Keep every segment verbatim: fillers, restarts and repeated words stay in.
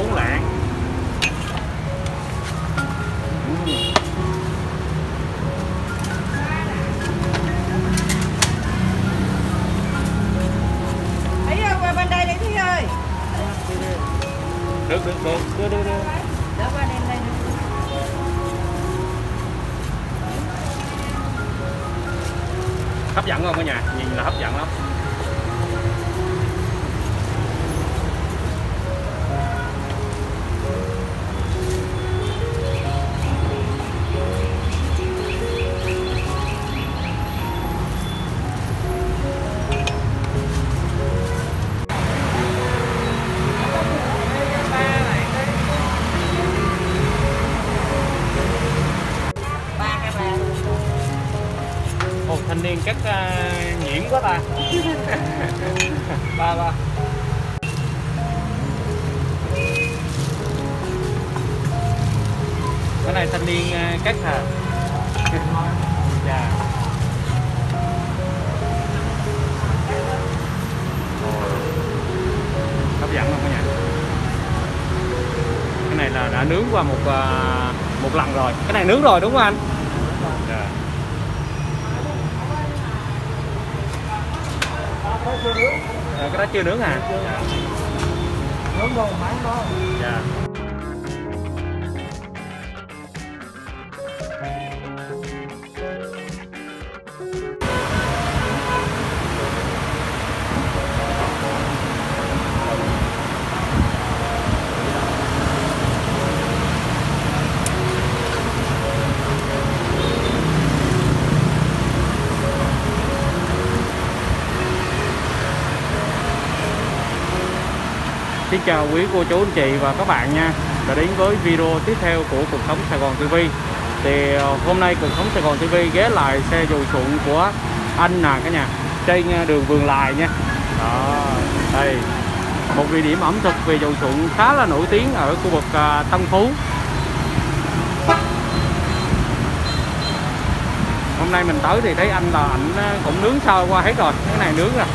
bốn lạng. Thấy không? Qua bên đây đi Thúy ơi. Được, được, được, đưa, đưa, đưa. Đỡ qua đây, đây. Hấp dẫn không cả nhà? Nhìn là hấp dẫn lắm. Thanh niên cắt uh, nhuyễn quá ta. Ba ba. Cái này thanh niên uh, cắt hả? Dạ. Hấp dẫn không cả nhà? Cái này là đã nướng qua một uh, một lần rồi. Cái này nướng rồi đúng không anh? Dạ. À, cái đó chưa nướng à? Dạ. Nướng rồi bán đó. Dạ. Xin chào quý cô chú anh chị và các bạn nha. Đã đến với video tiếp theo của Cuộc Sống Sài Gòn ti vi. Thì hôm nay Cuộc Sống Sài Gòn ti vi ghé lại xe dầu sụn của anh nè cả nhà, trên đường Vườn Lài nha. Đó, đây một địa điểm ẩm thực về dầu sụn khá là nổi tiếng ở khu vực Tân Phú. Hôm nay mình tới thì thấy anh là ảnh cũng nướng sơ qua hết rồi, cái này nướng rồi.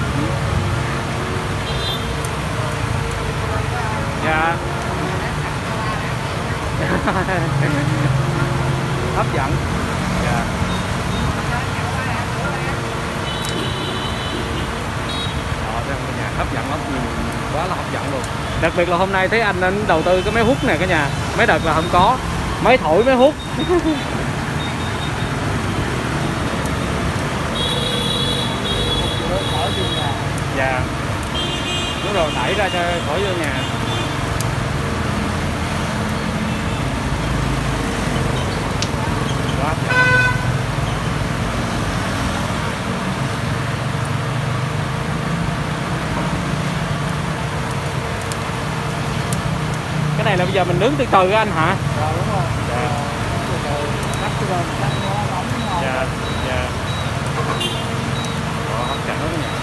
Dạ. Hấp dẫn. Dạ. Đó, đây cả nhà, hấp dẫn lắm, quá là hấp dẫn luôn. Đặc biệt là hôm nay thấy anh anh đầu tư cái máy hút này cả nhà, mấy đợt là không có, máy thổi máy hút. Dạ. Đúng rồi, đẩy ra cho khỏi vô nhà. Quá. Cái này là bây giờ mình nướng từ từ anh hả? Dạ đúng rồi. Dạ. Cắt từ từ, cắt nó nóng ngon. Dạ, dạ. Đó, hấp dẫn lắm nha.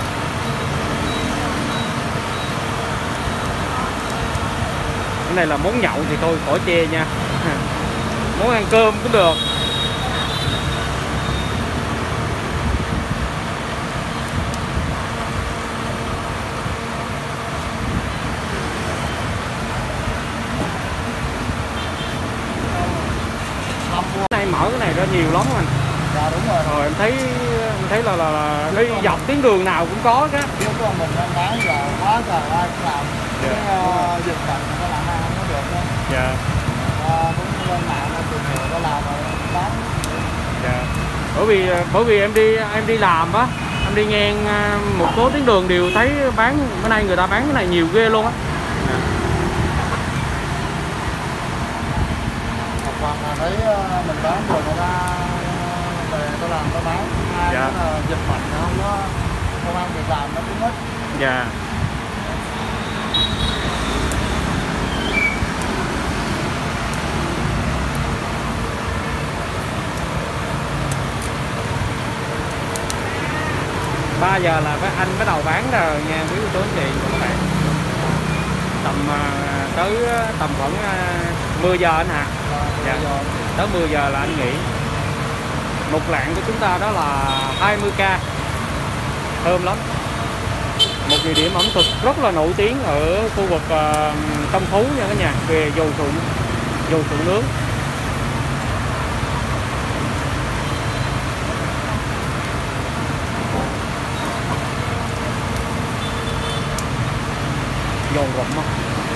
Cái này là món nhậu thì thôi khỏi chê nha. Món ăn cơm cũng được. Cái này mở cái này ra nhiều lắm anh. Dạ đúng rồi. Rồi em thấy em thấy là là, là đi dọc tuyến đường nào cũng có cái. Nếu có mình đang bán giờ quá trời ai cũng làm. Dạ. Cái uh, dịch bệnh nó làm ăn không có được đâu. Dạ. À, cũng lên mạng tìm hiểu có làm rồi bán. Dạ. Bởi vì bởi vì em đi em đi làm á, em đi ngang một số tuyến đường đều thấy bán bữa nay người ta bán cái này nhiều ghê luôn á. Dạ. Hoặc là thấy mình bán rồi người ta về tôi làm tôi bán. Ai Dạ. là dịch bệnh nó không có công ăn việc làm nó cũng ít. Dạ. ba giờ là các anh bắt đầu bán rồi nha quý cô chú anh chị và các bạn. Tầm uh, tới tầm khoảng uh, mười giờ anh hả? Dạ. Tới mười giờ là anh nghỉ. Một lạng của chúng ta đó là hai mươi k. Thơm lắm. Một địa điểm ẩm thực rất là nổi tiếng ở khu vực uh, Tân Phú nha cả nhà, về dầu sụn, dầu sụn nướng. Giòn rụm á.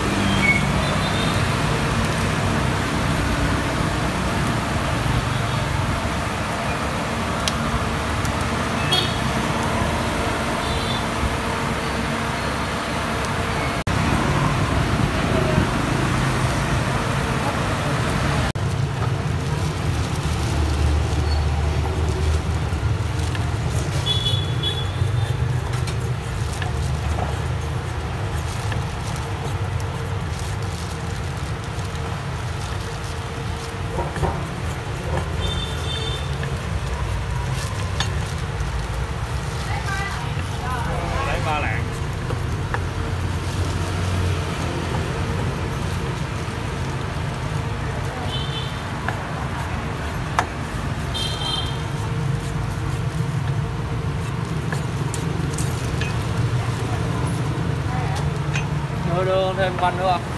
Đưa, đưa thêm quanh nữa không?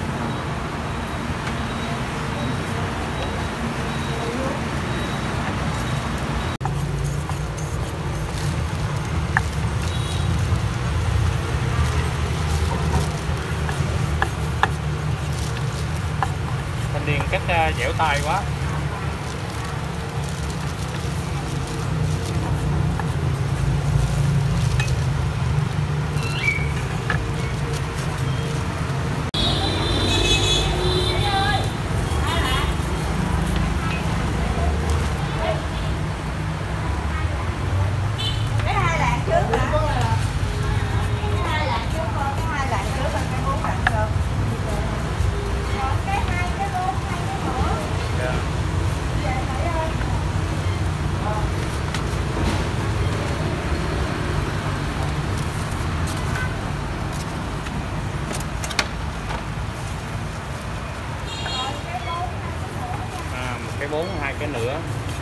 Thanh niên cách dẻo tay quá. Cái bốn, hai cái nữa.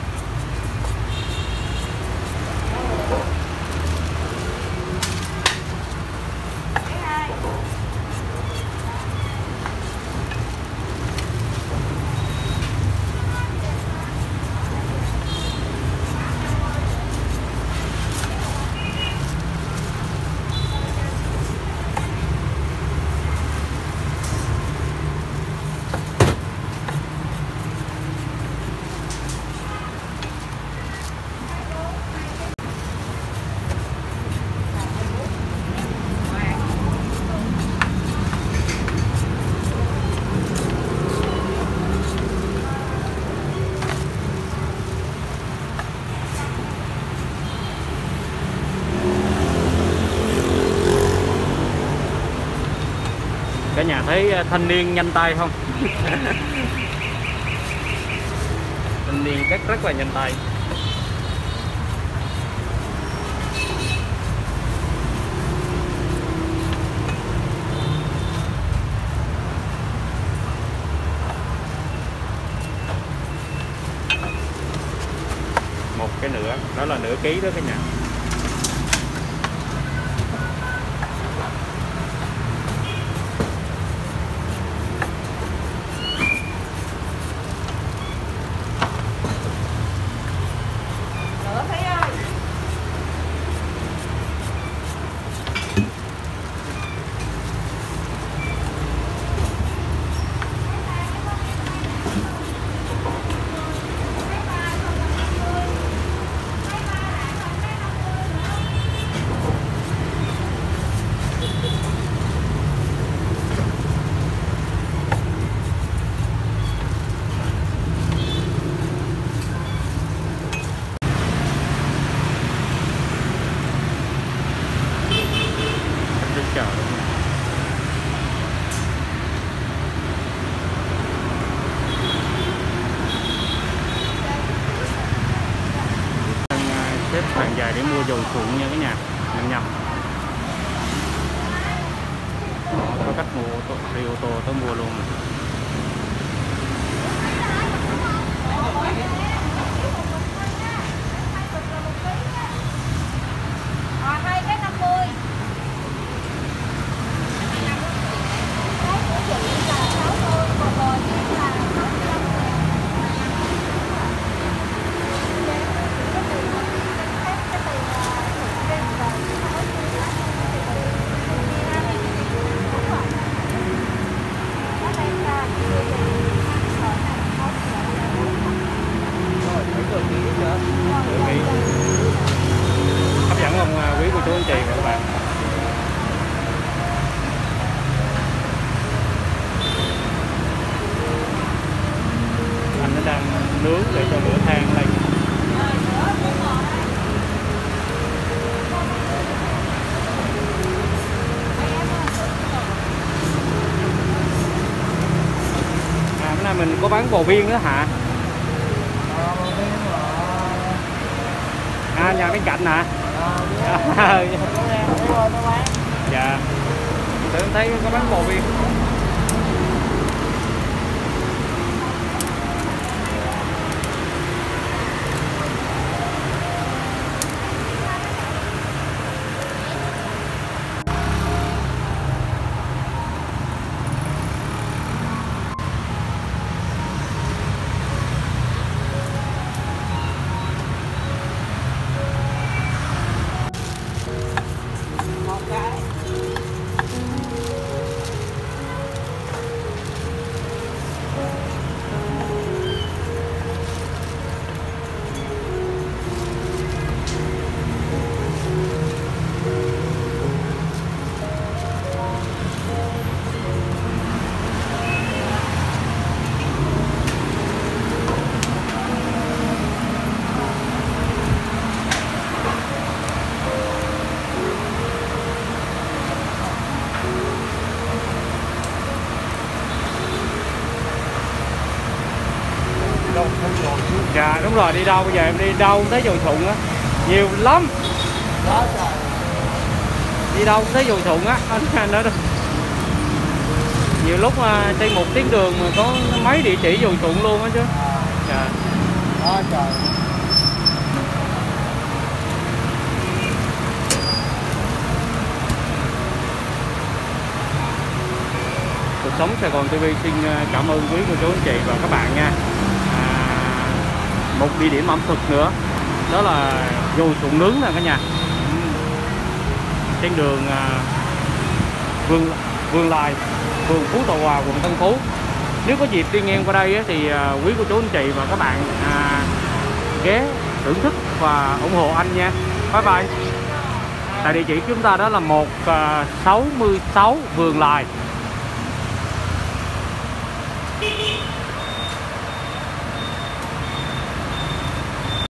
Cả nhà thấy thanh niên nhanh tay không? Thanh niên cắt rất là nhanh tay. Một cái nữa, đó là nửa ký đó cả nhà. Chợ xếp hàng dài để mua dầu sụn nha cả nhà, nhầm nhầm. Đó, có cách mua ô tô, đi ô tô tới mua luôn. mình có bán bò viên nữa hả? À, nhà bên cạnh hả? À, dạ. Để em thấy có bán bò viên. Dạ đúng rồi, đi đâu bây giờ em đi đâu cũng thấy dầu sụn á, nhiều lắm. Đi đâu cũng thấy dầu sụn á anh nói đó. Nhiều lúc mà trên một tiếng đường mà có mấy địa chỉ dầu sụn luôn á chứ. Dạ. Đó trời. Cuộc sống Sài Gòn ti vi xin cảm ơn quý cô chú anh chị và các bạn nha. À, một địa điểm ẩm thực nữa đó là dầu sụn nướng nè cả nhà. Trên đường à, Vương Vương Lai, phường Phú Thọ Hòa, quận Tân Phú. Nếu có dịp đi ngang qua đây á, thì à, quý cô chú anh chị và các bạn à, ghé thưởng thức và ủng hộ anh nha. Bye bye. Tại địa chỉ chúng ta đó là một sáu sáu Vườn Lài,